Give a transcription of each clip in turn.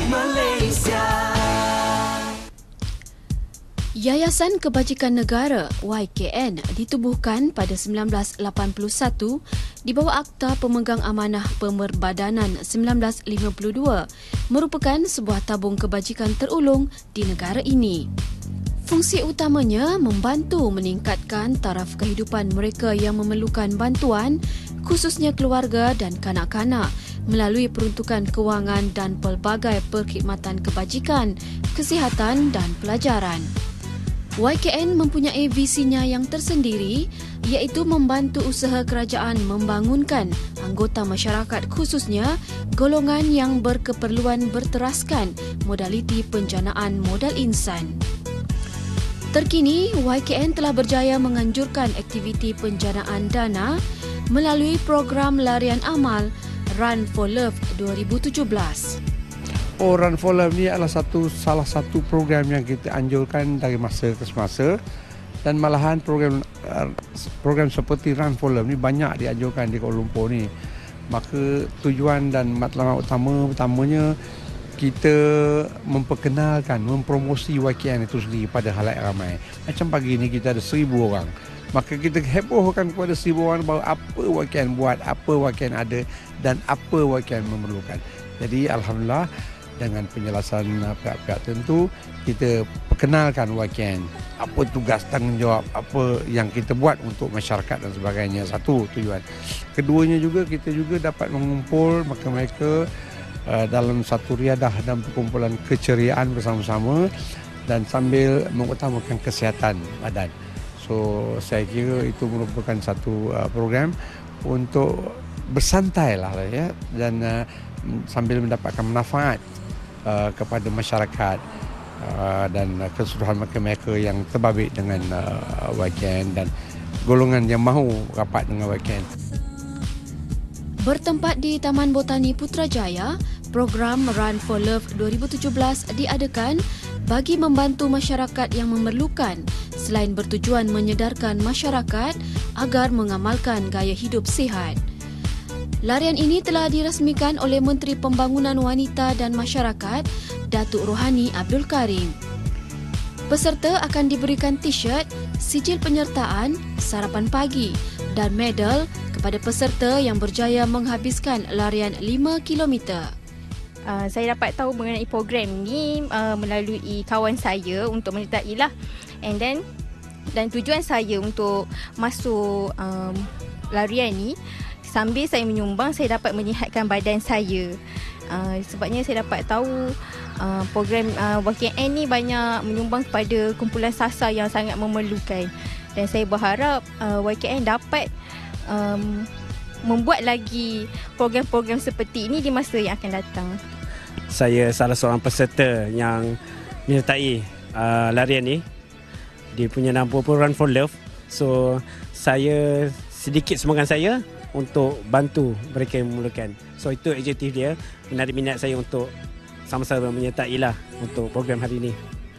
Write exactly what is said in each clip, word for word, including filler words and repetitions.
Malaysia. Yayasan Kebajikan Negara Y K N ditubuhkan pada sembilan belas lapan puluh satu di bawah Akta Pemegang Amanah Pemerbadanan sembilan belas lima puluh dua, merupakan sebuah tabung kebajikan terulung di negara ini. Fungsi utamanya membantu meningkatkan taraf kehidupan mereka yang memerlukan bantuan, khususnya keluarga dan kanak-kanak, melalui peruntukan kewangan dan pelbagai perkhidmatan kebajikan, kesihatan dan pelajaran. Y K N mempunyai visinya yang tersendiri, iaitu membantu usaha kerajaan membangunkan anggota masyarakat, khususnya golongan yang berkeperluan berteraskan modaliti penjanaan modal insan. Terkini, Y K N telah berjaya menganjurkan aktiviti penjanaan dana melalui program larian amal Run for Love dua ribu tujuh belas. Oh, Run for Love ni adalah satu salah satu program yang kita anjurkan dari masa ke semasa, dan malahan program program seperti Run for Love ni banyak dianjurkan di Kuala Lumpur ni. Maka tujuan dan matlamat utama pertamanya kita memperkenalkan, mempromosi Y K N itu sendiri pada halayak ramai. Macam pagi ni kita ada seribu orang. Maka kita hebohkan kepada seribu orang bahawa apa Y K N buat, apa Y K N ada dan apa Y K N memerlukan. Jadi Alhamdulillah, dengan penjelasan pihak-pihak tentu, kita perkenalkan Y K N, apa tugas tanggungjawab, apa yang kita buat untuk masyarakat dan sebagainya. Satu tujuan. Keduanya juga, kita juga dapat mengumpul mereka-mereka uh, dalam satu riadah dan perkumpulan keceriaan bersama-sama dan sambil mengutamakan kesihatan badan. So, saya kira itu merupakan satu uh, program untuk bersantailah ya, dan uh, sambil mendapatkan manfaat Uh, kepada masyarakat uh, dan uh, keseluruhan mereka-mereka yang terbabit dengan uh, Y K N dan golongan yang mahu rapat dengan Y K N. Bertempat di Taman Botani Putrajaya, program Run for Love dua ribu tujuh belas diadakan bagi membantu masyarakat yang memerlukan, selain bertujuan menyedarkan masyarakat agar mengamalkan gaya hidup sihat. Larian ini telah dirasmikan oleh Menteri Pembangunan Wanita dan Masyarakat, Datuk Rohani Abdul Karim. Peserta akan diberikan t-shirt, sijil penyertaan, sarapan pagi dan medal kepada peserta yang berjaya menghabiskan larian lima kilometer. Uh, saya dapat tahu mengenai program ini uh, melalui kawan saya untuk menyertailah. And then, dan tujuan saya untuk masuk um, larian ni, sambil saya menyumbang, saya dapat menyihatkan badan saya. Uh, sebabnya saya dapat tahu uh, program uh, Y K N ni banyak menyumbang kepada kumpulan sasar yang sangat memerlukan. Dan saya berharap uh, Y K N dapat um, membuat lagi program-program seperti ini di masa yang akan datang. Saya salah seorang peserta yang menyertai uh, larian ni. Dia punya nama pun Run for Love. So, saya sedikit sumbangan saya untuk bantu mereka yang memerlukan. So itu objektif dia, menarik minat saya untuk sama-sama menyertai lah untuk program hari ini.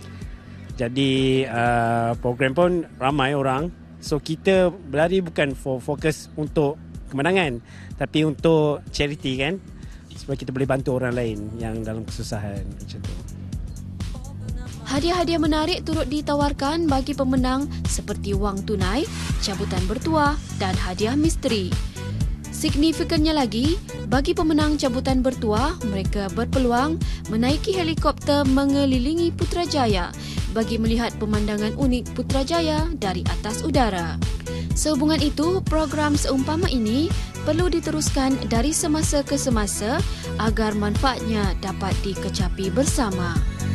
Jadi uh, program pun ramai orang. So kita berlari bukan for fokus untuk kemenangan, tapi untuk charity kan, supaya kita boleh bantu orang lain yang dalam kesusahan macam tu. Hadiah-hadiah menarik turut ditawarkan bagi pemenang seperti wang tunai, cabutan bertuah dan hadiah misteri. Signifikannya lagi, bagi pemenang cabutan bertuah, mereka berpeluang menaiki helikopter mengelilingi Putrajaya bagi melihat pemandangan unik Putrajaya dari atas udara. Sehubungan itu, program seumpama ini perlu diteruskan dari semasa ke semasa agar manfaatnya dapat dikecapi bersama.